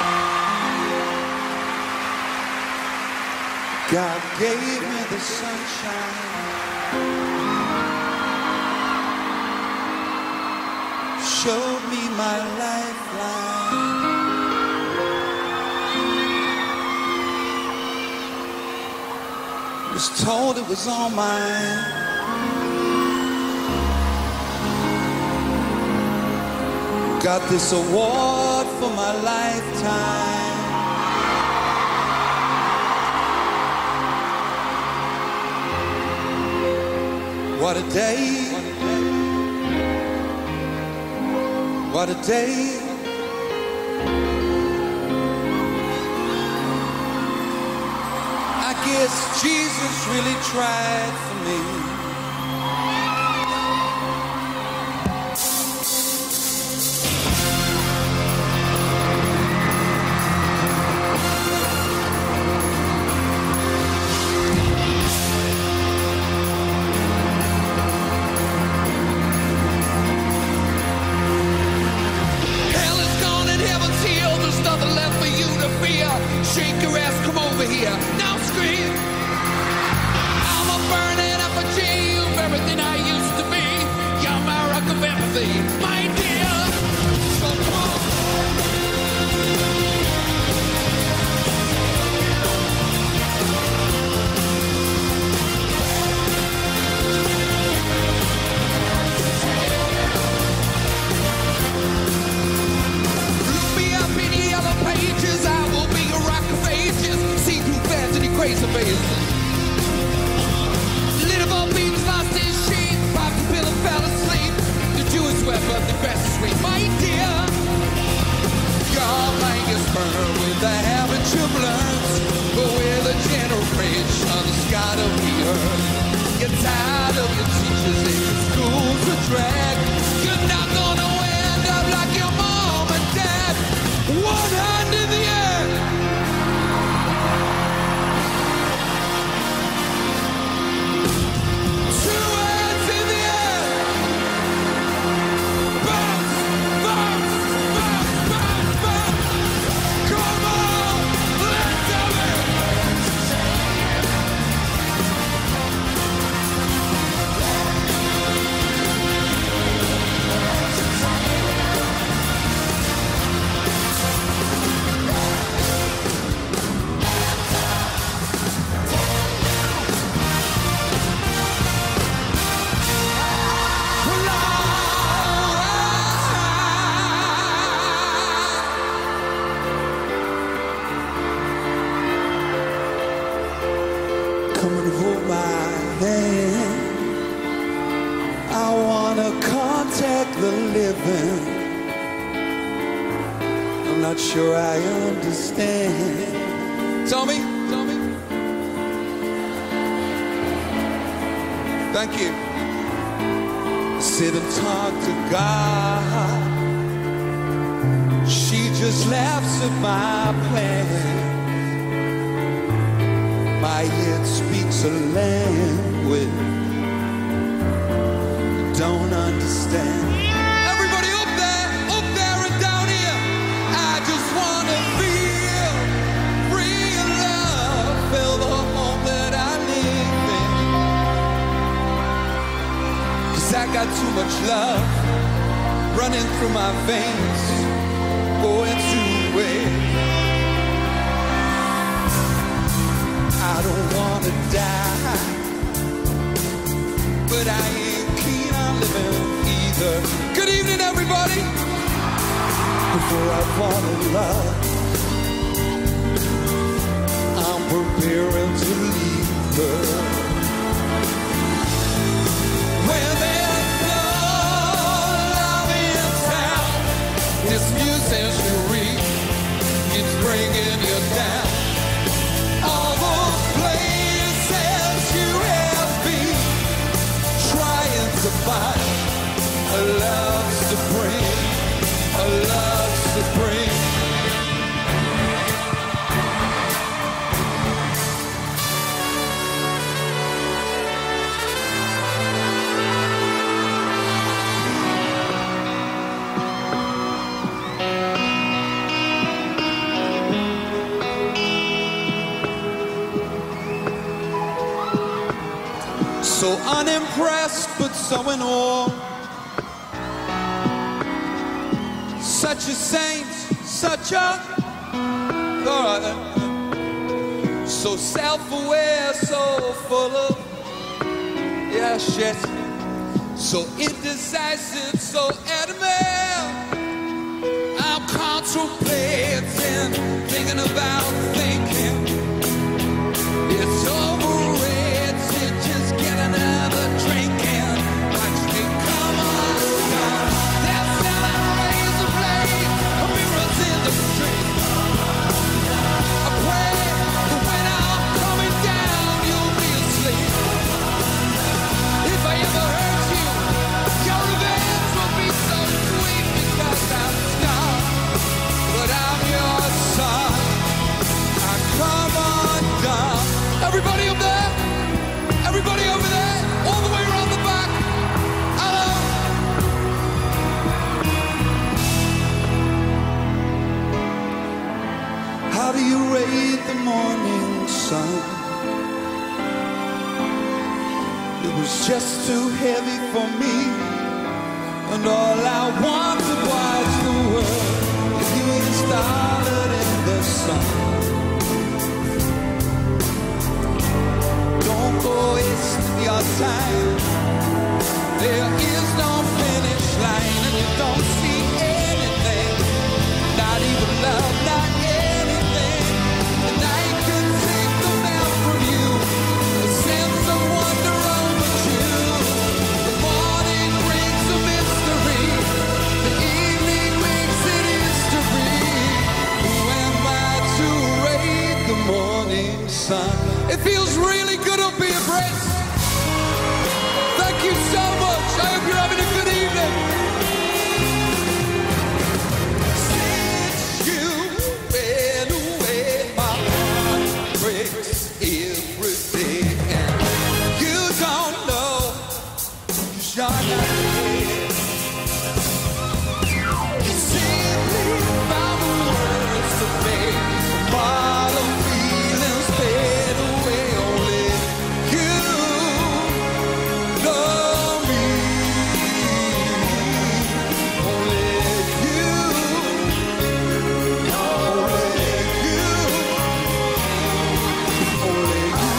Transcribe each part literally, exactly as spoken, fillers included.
God gave me the sunshine, showed me my lifeline. Was told it was all mine. Got this award for my lifetime. What a day, what a day. I guess Jesus really tried for me. Shake your ass, come over here. Now scream. I'm a burning effigy of everything I used to be. You're my rock of empathy, my dear. So come on. Look me up in the yellow pages. I will be a rock of ages. See through fancy crazy faces. Little Bo Peep's lost his sheep. Popped the pill and fell asleep. The Jewish sweat, but the grass is sweet. My dear, your blankets burn with the habit you've learned. But we're the generation of the sky of the earth. You're tired of your teachers in your school's a drag. You're not gonna end up like your mom and dad. One hand in the air. Two hands in the air. Bounce, bounce, bounce, bounce, bounce. Come on, let's do it. Come and hold my hand. I wanna contact the living. I'm not sure I understand. Tommy, Tommy. Thank you. Sit and talk to God. She just laughs at my plan. My head speaks a language I don't understand. Everybody up there, up there and down here. I just wanna feel real love. Feel the home that I live in. 'Cause I got too much love running through my veins, going to waste. I don't wanna die, but I ain't keen on living either. Good evening, everybody. Before I fall in love, I'm preparing to leave her. When there's no love in town, this music it's bringing you down. All those places you have been trying to find a love supreme, a love supreme. So unimpressed, but so in awe. Such a saint, such a God. So self-aware, so full of, yes, yes. So indecisive, so adamant. I'm contemplating, thinking about thinking. It's overrated, just get another drink and watch me come on down. They're selling razor blades, mirrors in the street. I pray that when I'm coming down, you'll be asleep. If I ever hurt you, your revenge will be so sweet because I'm scarred, but I'm your son. I come on down. Everybody up there, everybody over there, all the way around the back. Hello. How do you rate the morning sun? It was just too heavy for me, and all I wanted was the world. If you ain't started in the sun, don't go wasting your time. There is no finish line, and you don't see anything, not even love, not anything. And I can take the man from you, a sense of wonder overdue. The morning brings a mystery, the evening makes it history. Who am I to rate the morning sun? It feels really good to be embraced. Thank you so much. I hope you're having a good evening. Since you went away, my heart breaks every day. And you don't know, 'cause you're not here. You simply found the words to make a part of feelings fade away. Only you know me. Only you. Only you. Only you.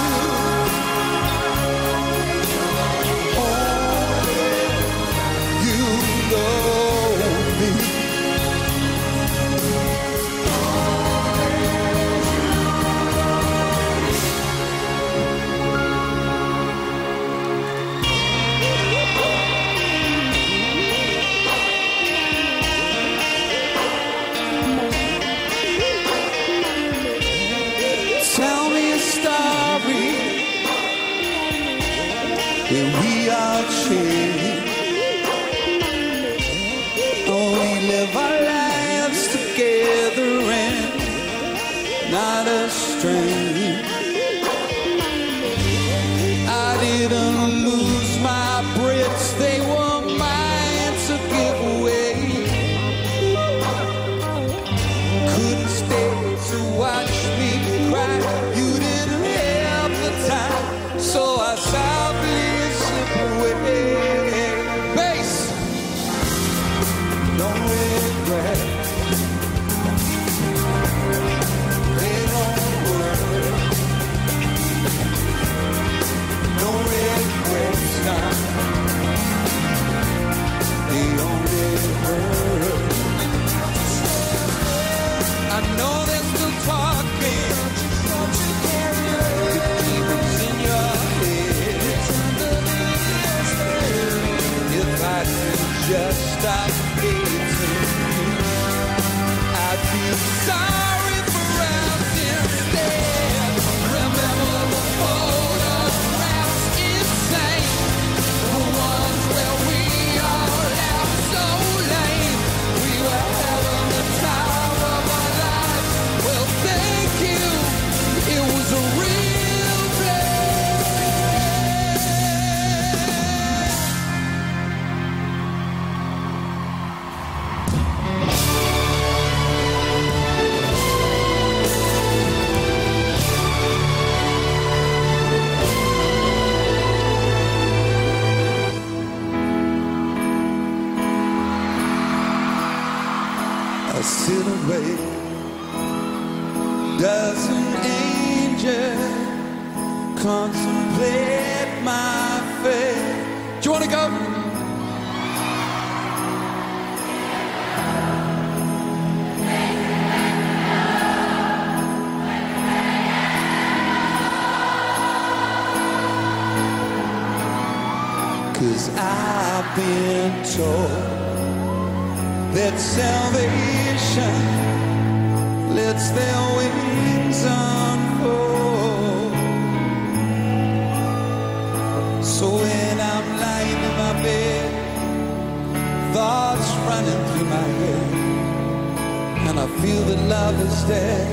Only you know me. Tell me a story where we are changed. Oh, we live our lives together and not estranged. I didn't lose my Brits, they were mine to give away. Couldn't stay to watch me cry. You didn't have the time, so I softly slip away. Bass, don't regret. They don't work. No regrets now. They only hurt. I know they're still talking. The demons in your head. If I could just stop hating you, I'd feel sorry for us instead. Remember the photographs insane, the ones where we all laughed so lame. We were having the time of our lives. Well, thank you. It was a real blast. sit and wait. Does an angel contemplate my fate? Do you want to go? Cause I've been told that salvation lets their wings unfold. So when I'm lying in my bed, thoughts running through my head, and I feel that love is dead.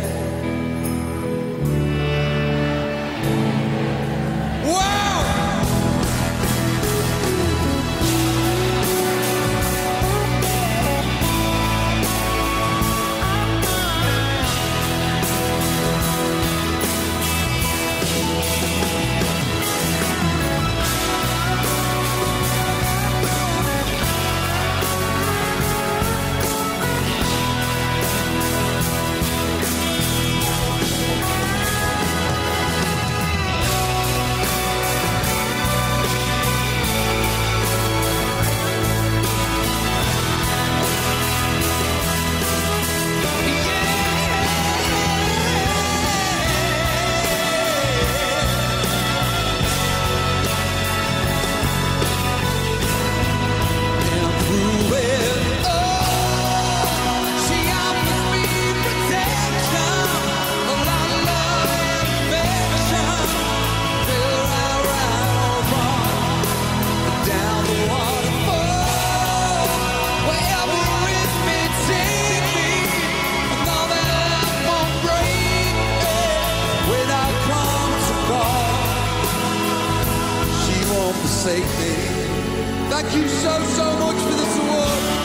Thank you so, so much for this award.